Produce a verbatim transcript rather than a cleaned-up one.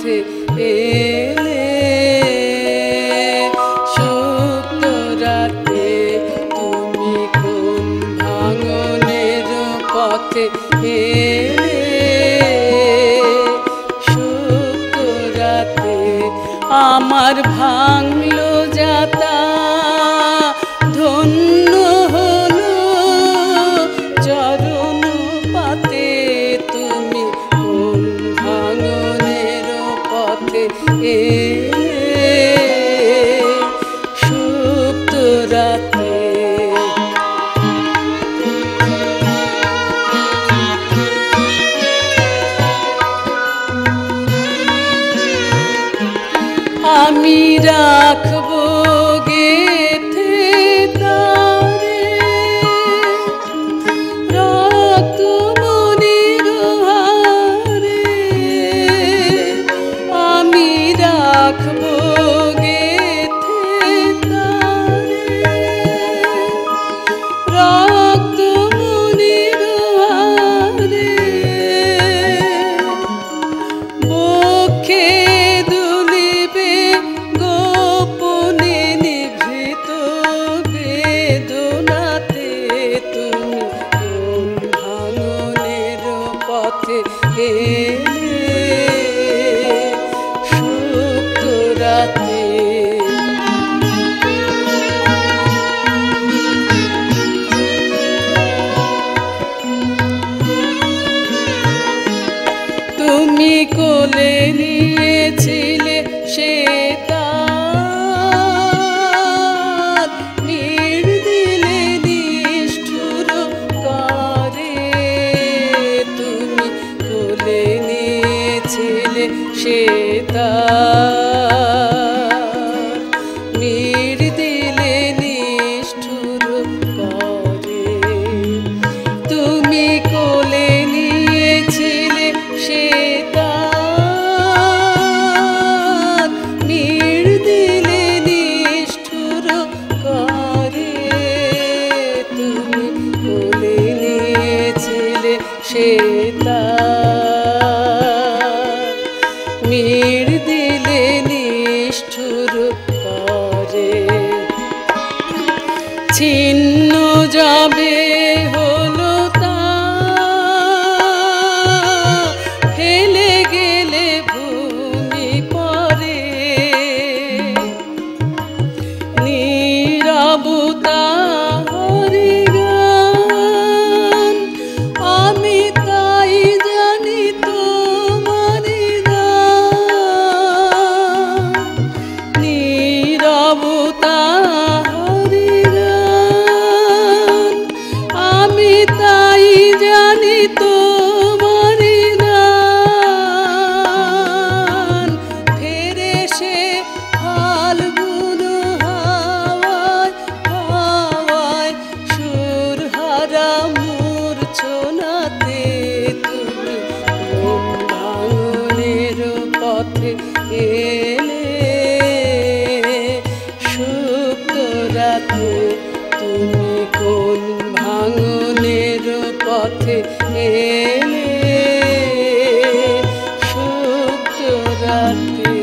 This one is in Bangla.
পথে এলে সুপ্ত রাতে তুমি কোন ভাঙনের পথে এলে সুপ্ত রাতে আমার ভাঙলো যাতা ধন্য হলো চরণ পাতে তুমি কোন ভাঙনের পথে এলে সুপ্ত রাতে আমি রাখবো গেথে তারে রক্ত মনির হারে আমি রাখবো গেথে তারে রক্ত মনির হারে বক্ষে সুপ্ত রাতে তুমি কোলে নিয়েছিলে সে তার নীড় দিলে নিষ্ঠুর করে তুমি কোলে নিয়েছিলে সে তার নীড় দিলে নিষ্ঠুর করে তুমি কোলে নিয়েছিলে সে তার নীড় দিলে নিষ্ঠুর করে তুমি কোলে নিয়েছিলে সে তার নীড় দিলে নিষ্ঠুর করে ছিন্ন যাবে হলো তা ফেলে গেলে ভূমি পরে নীরবতা হরি গান আমি তাই জানি তোমারি গান নীরবতা হরি গান আমি তাই জানি তোমারি গান ফেরে সে ফাল্গুন হাওয়ায় হাওয়ায় সুর হারা মূর্ছনাতে তুমি কোন ভাঙনের পথে এলে সুপ্ত রাতে তুমি কোন ভাঙনের পথে এলে সুপ্ত রাতে